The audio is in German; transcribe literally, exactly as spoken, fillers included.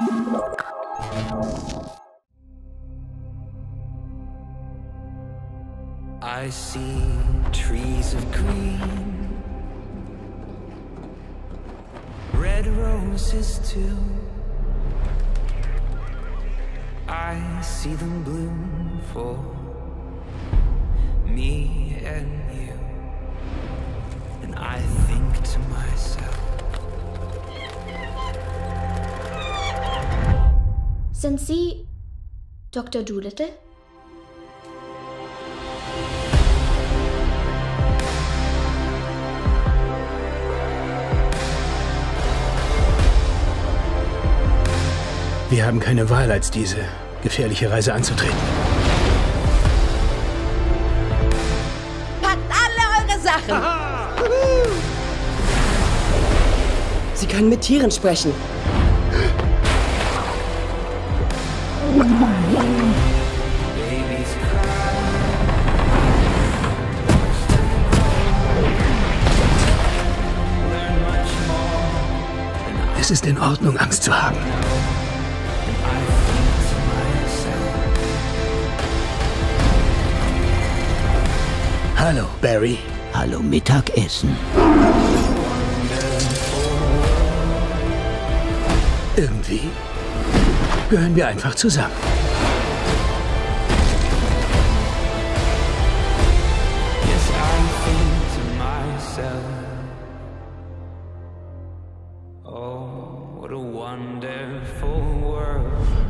I see trees of green, red roses too. I see them bloom for me and you, and I think to myself, sind Sie Doktor Dolittle? Wir haben keine Wahl, als diese gefährliche Reise anzutreten. Packt alle eure Sachen! Sie können mit Tieren sprechen. babies cry. Learn much more. Es ist in Ordnung, Angst zu haben. I think to myself, Hallo, Barry. Hallo Mittagessen. Irgendwie gehören wir einfach zusammen. yes, I think to myself, oh, what a wonderful world.